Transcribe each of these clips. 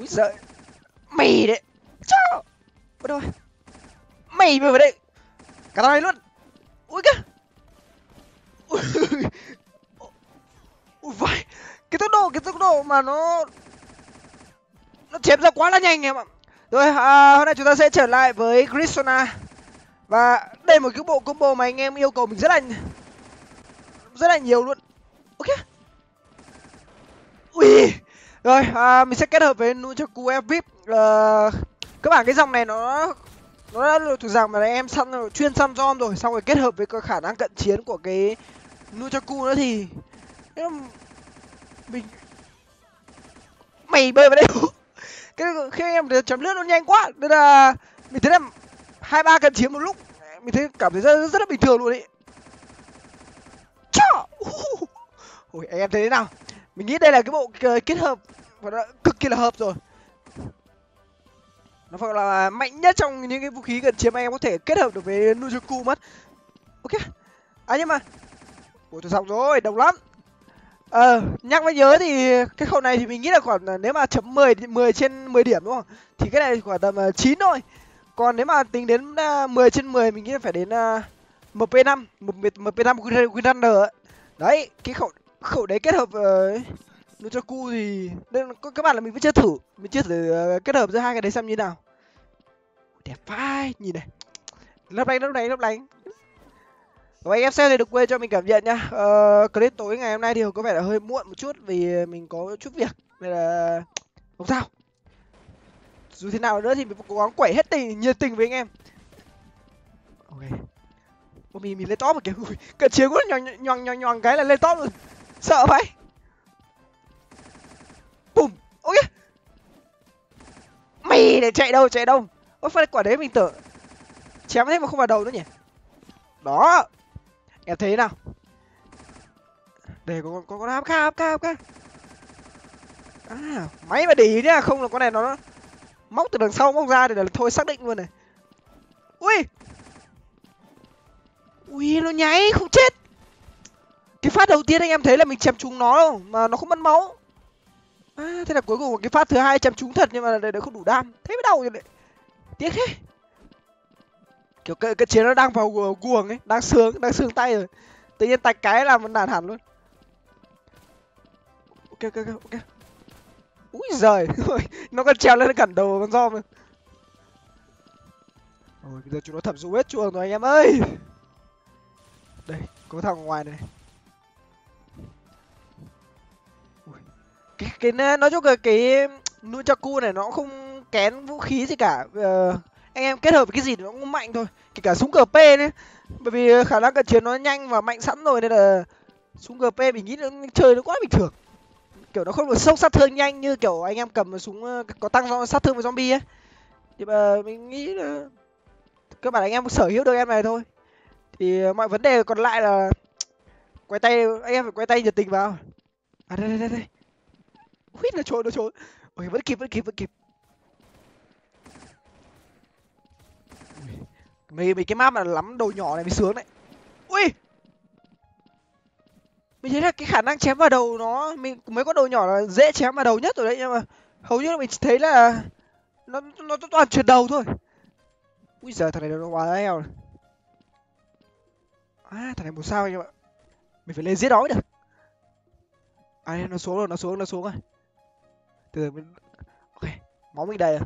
Úi giời, mày đấy. Chao. Bắt đầu. Mày về đây. Cả thằng này luôn. Ui kìa. Ui vãi. Cái tốc độ mà nó chém ra quá là nhanh em ạ. Rồi, hôm nay chúng ta sẽ trở lại với Grisona. Và đây là một cái bộ combo mà anh em yêu cầu mình rất là nhiều luôn. Ok. Ui. Rồi, mình sẽ kết hợp với Nunchaku Evip. Các bạn cái dòng này nó đã thuộc dạng mà em chuyên săn rom rồi, xong rồi kết hợp với cái khả năng cận chiến của cái Nunchaku nữa thì mình mày bơi vào đây. Cái khi anh em chấm lướt nó nhanh quá nên là mình thấy là 2-3 cận chiến một lúc mình thấy cảm thấy rất là bình thường luôn đấy. Ôi anh em thấy thế nào? Mình nghĩ đây là cái bộ kết hợp và nó cực kỳ là hợp rồi. Nó phải là mạnh nhất trong những cái vũ khí cận chiến mà em có thể kết hợp được với Nunchaku mất. Ok. Nhưng mà ủa tôi xong rồi, đồng lắm. Nhắc mới nhớ thì cái khẩu này thì mình nghĩ là khoảng nếu mà chấm 10 trên 10 điểm đúng không? Thì cái này khoảng tầm 9 thôi. Còn nếu mà tính đến 10 trên 10 mình nghĩ là phải đến MP5, MP5 Windrunner ấy. Đấy, cái khẩu đấy kết hợp Nunchaku thì nên các bạn là mình vẫn chưa thử, kết hợp giữa hai cái đấy xem như nào. Đẹp vai, nhìn này. Lấp lánh. Và anh em xem thì đừng quên cho mình cảm nhận nhá. Clip tối ngày hôm nay thì có vẻ là hơi muộn một chút vì mình có chút việc nên là không sao. Dù thế nào nữa thì mình cố gắng quẩy hết nhiệt tình với anh em. Ok. Mình lên top một kiểu cận chiến quá nhòn cái là lên top rồi. Sợ vậy. Bùm. Ok. Mày để chạy đâu. Ôi phải quả đấy mình tưởng chém thế mà không vào đầu nữa nhỉ. Đó. Em thấy thế nào? Để có con áp ca. Máy mà để ý nhá, không là con này nó móc từ đằng sau móc ra để là thôi xác định luôn này. Ui nó nháy không chết. Cái phát đầu tiên anh em thấy là mình chém trúng nó đâu mà nó không mất máu. Thế là cuối cùng cái phát thứ hai chém trúng thật nhưng mà đây không đủ đam. Thế mới đau rồi đấy. Tiếc thế. Kiểu cái chiến nó đang vào guồng ấy, đang sướng tay rồi. Tự nhiên tạch cái làmมันnản hẳn luôn. Ok. Úi giời, nó còn trèo lên cản đầu con Dom. Rồi bây giờ chúng nó thẩm dụ hết chuồng rồi anh em ơi. Đây, có thằng ngoài này. Cái nói chung là cái Nunchaku này nó không kén vũ khí gì cả. Anh em kết hợp với cái gì nó cũng mạnh thôi, kể cả súng GP đấy. Bởi vì khả năng cận chiến nó nhanh và mạnh sẵn rồi nên là súng GP mình nghĩ nó chơi nó quá bình thường. Kiểu nó không được sốc sát thương nhanh như kiểu anh em cầm súng có tăng sát thương với zombie ấy. Thì mà mình nghĩ là các bạn anh em sở hữu được em này thôi. Thì mọi vấn đề còn lại là quay tay, anh em phải quay tay nhiệt tình vào. Đây. Huýt nó trốn. Ôi vẫn kịp. Mấy cái map mà lắm đầu nhỏ này mới sướng đấy. Ui. Mình thấy là cái khả năng chém vào đầu nó mấy con đầu nhỏ là dễ chém vào đầu nhất rồi đấy, nhưng mà hầu như là mình thấy là nó toàn chuyển đầu thôi. Ui giời, thằng này nó quá heo này. Thằng này 1 sao anh em ạ. Mình phải lên giết nó mới được. Nó xuống rồi. Từ mình ok, máu mình đầy rồi.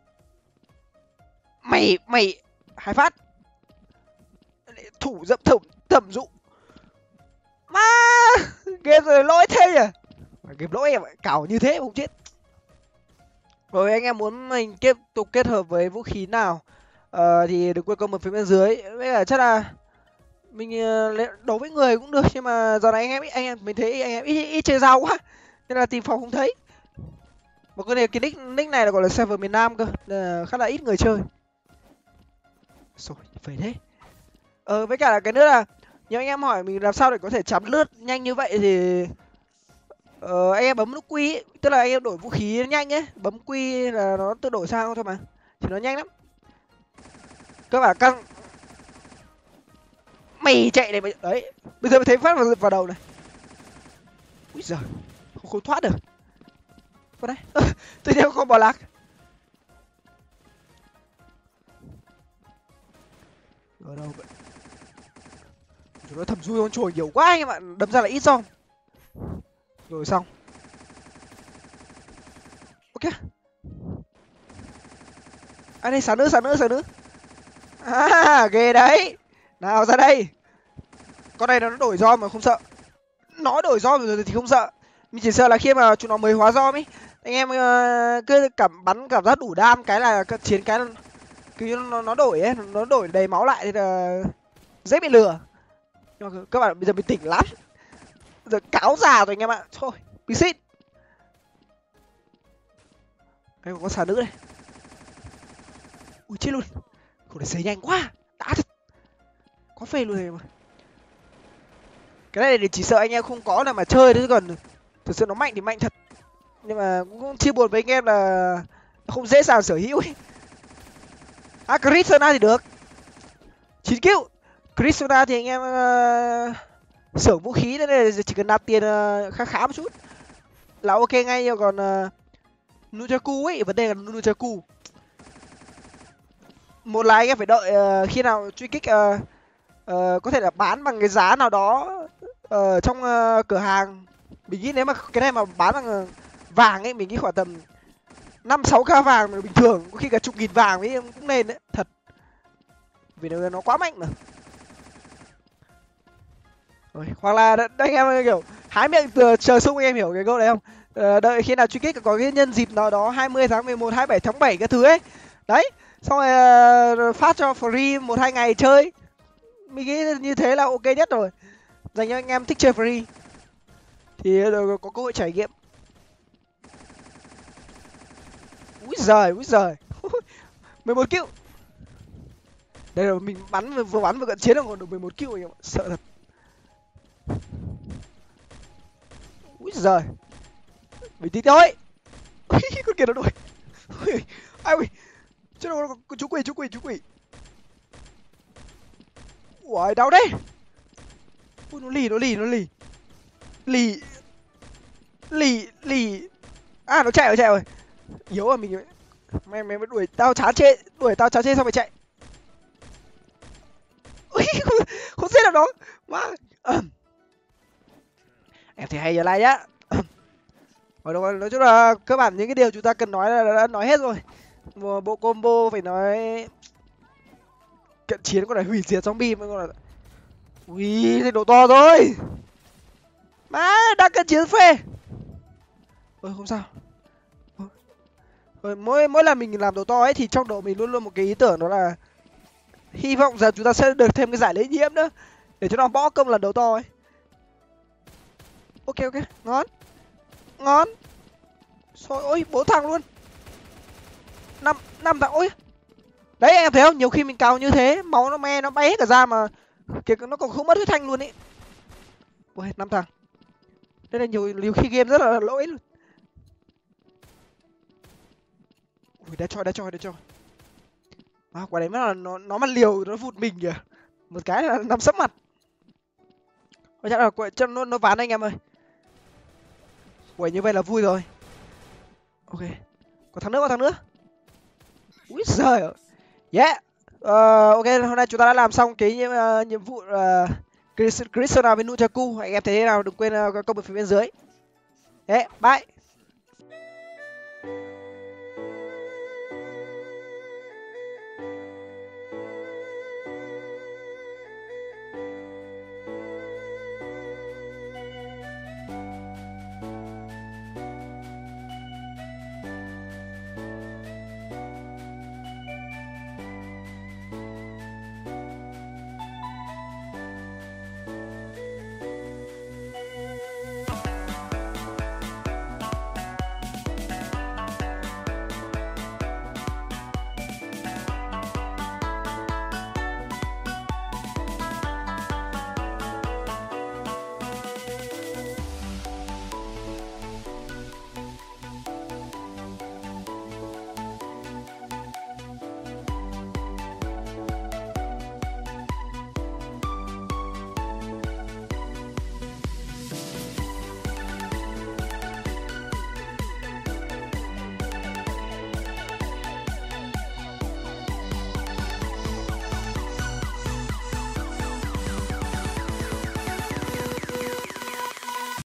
Mày 2 phát. Thủ dậm thẩm dụ. Má, game rồi lỗi thế nhỉ? Game lỗi em cào như thế không chết. Rồi anh em muốn mình tiếp tục kết hợp với vũ khí nào thì đừng quên comment phía bên dưới. Với cả chắc là mình đấu với người cũng được, nhưng mà giờ này anh em mình thấy anh em ít chơi dao quá nên là tìm phòng không thấy. Một cái này cái nick này là gọi là server miền Nam cơ, là khá là ít người chơi. Rồi phải thế. Với cả là cái nữa là nếu anh em hỏi mình làm sao để có thể chấm lướt nhanh như vậy thì anh em bấm nút Q ấy, tức là anh em đổi vũ khí nhanh ấy, bấm Q là nó tự đổi sang thôi mà, thì nó nhanh lắm. Các bạn căng. Mày chạy này mày đấy, bây giờ mới thấy phát vào đầu này. Úi giời, không thoát được. vào đây. Tự nhiên không bỏ lạc. Ở đâu vậy? Chúng nó thầm xui con chổi nhiều quá anh em ạ, đấm ra là ít xong. Rồi xong. Ok. Anh đây xả nữa. À, ghê đấy. Nào ra đây. Con này nó đổi rom mà không sợ. Nó đổi rom rồi thì không sợ. Mình chỉ sợ là khi mà chúng nó mới hóa rom ấy, anh em cứ bắn cảm giác đủ đam cái là chiến cái cứ nó đổi ấy, nó đổi đầy máu lại thì là dễ bị lừa. Nhưng mà các bạn bây giờ mình tỉnh lắm. Giờ cáo già rồi anh em ạ. Thôi, bị xít. Đây có xà nữ đây. Ui chết luôn. Khổ này xấy nhanh quá. Đã thật. Có phê luôn này mà. Cái này thì chỉ sợ anh em không có là mà chơi thôi, chứ còn thực sự nó mạnh thì mạnh thật. Nhưng mà cũng chia buồn với anh em là không dễ dàng sở hữu ấy. À, Kristona thì được. 9 kill. Kristona thì anh em xưởng vũ khí nên là chỉ cần nạp tiền khá khá một chút là ok ngay. Nhưng còn Nunchaku ấy, vấn đề là Nunchaku. Một là anh em phải đợi khi nào truy kích có thể là bán bằng cái giá nào đó trong cửa hàng. Mình nghĩ nếu mà cái này mà bán bằng vàng ấy, mình nghĩ khoảng tầm 5-6k vàng là bình thường, có khi cả chục nghìn vàng ấy em cũng nên đấy, thật. Vì nó quá mạnh mà. Rồi, hoặc là anh em kiểu hái miệng chờ sung, anh em hiểu cái câu đấy không? Đợi khi nào truy kích có cái nhân dịp nào đó 20 tháng 11, 27 tháng 7 cái thứ ấy. Đấy, xong rồi phát cho free 1-2 ngày chơi. Mình nghĩ như thế là ok nhất rồi. Dành cho anh em thích chơi free thì có cơ hội trải nghiệm. Úi giời 11 kill. Đây là mình vừa bắn vừa cận chiến là còn được 11 kill, anh em ạ, sợ thật. Úi giời. Bình tĩnh thôi. Con kia nó đuổi. Ai ui. Chứ đâu chú quỷ. Ui, đau đấy. Ui, nó lì. À, nó chạy rồi. Yếu à mình. Mày mới đuổi tao chán chê xong mày chạy. Ui, không giết được nó. Má. Em thì hay ở lại nhá. Nói chung là cơ bản những cái điều chúng ta cần nói là đã nói hết rồi. Bộ combo phải nói cận chiến con này hủy diệt zombie mới con là. Ui, thì độ to rồi. Má, đang cận chiến phê. Ôi không sao. Rồi, mỗi lần mình làm đồ to ấy thì trong đầu mình luôn luôn một cái ý tưởng đó là hy vọng giờ chúng ta sẽ được thêm cái giải lây nhiễm nữa để cho nó bỏ công lần đầu to ấy. Ok, ngon. Rồi, ôi 4 thằng luôn. 5 thằng. Ôi đấy, anh em thấy không, nhiều khi mình cào như thế máu nó me nó bay hết cả ra mà kìa, nó còn không mất huyết thanh luôn ý. Ôi 5 thằng. Đây là nhiều khi game rất là lỗi luôn. Ui, đã cho. À, quả đấy mới là nó mà liều nó vụt mình kìa. Một cái là nằm sấp mặt. Ôi chắc là cho nó ván anh em ơi. Ui, như vậy là vui rồi. Ok. Có thằng nữa. Úi giời ơi. Yeah. Ok, hôm nay chúng ta đã làm xong cái nhiệm vụ Kristona với Nunchaku. Anh em thấy thế nào đừng quên comment phía bên dưới. Yeah, bye.